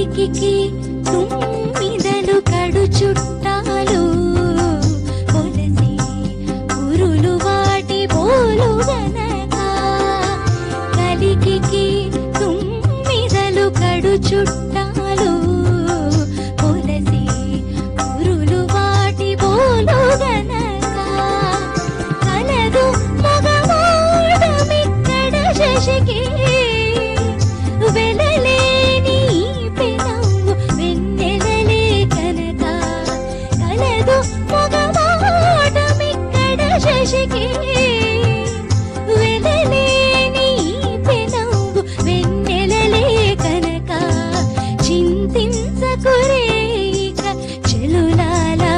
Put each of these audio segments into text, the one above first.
కలికి తుమ్మిదలు కడు చుట్టాలు పొలసి పురులు వాటి బోలు గనక కలికి తుమ్మిదలు కడు చుట్టాలు పొలసి పురులు వాటి బోలు గనక కలదు మగవాడమిక్కడ శశికి వెలలేని పెనవు వెన్నెలలే కనక కలదు మగవాడమిక్కడ శశికి వెలలేని పెనవు వెన్నెలలే కనక చింతించకురే ఇక చెలులాలా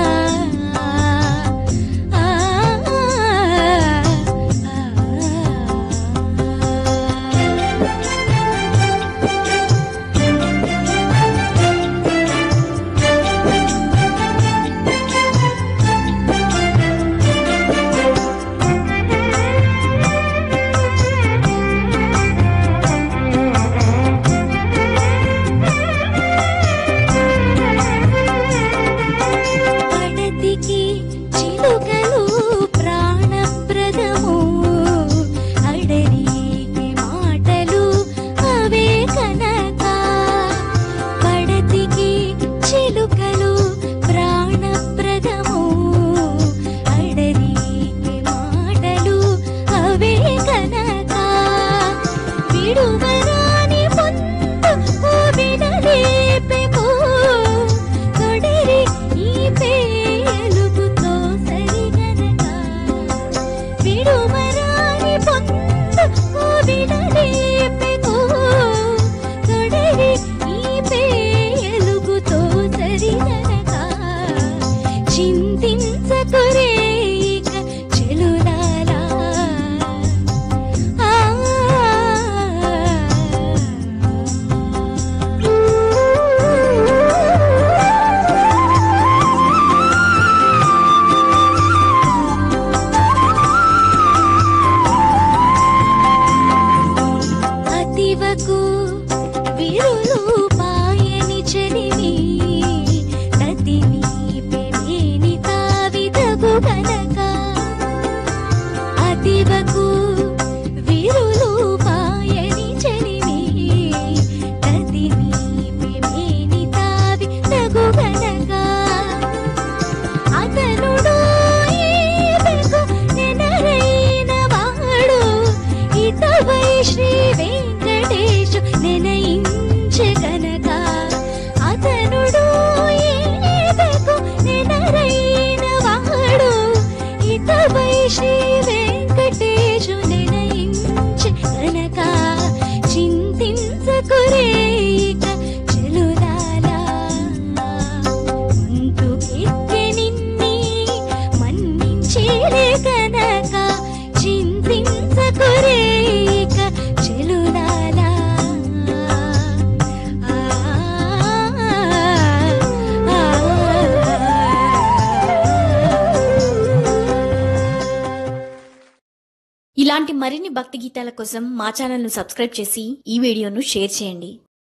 పడతికి చిలుకలు ప్రాణప్రదము అడరికి మాటలు అవే కనక పడతికి చిలుకలు ప్రాణప్రదము అడరికి మాటలు అవే కనక విడువరాని పొందు విడలేపెము తొడిరి ఈ పేలుగుతో సరిగనక విడువరాని పొందు విడలేపెము తొడిరి ఈ పేలుగుతో సరిగనక చింతించకురే ఇక చెలులాలా అతివకు విరులు పాయని చెలిమి తతిని పెమేని తావిదగు గనక అతివకు విరులు పాయని చెలిమి తతిని పెమేని తావిదగు గనక అతనుడు ఏదగు నెనరైన వాడు ఇతవై శ్రీ వెంకటేశు నెనయించె గనక అతనుడు ఏదగు నెనరైన వాడు ఇతవై శ్రీ వెంకటేశు నెనయించె గనక చింతించకురే ఇక చెలులాలా ముందుకెక్కె నిన్ని మన్నించేలే కనక చింతించకురే ఇక చెలులాలా ఇలాంటి మరిన్ని భక్తి గీతాల కోసం మా ఛానల్ను సబ్స్క్రైబ్ చేసి ఈ వీడియోను షేర్ చేయండి.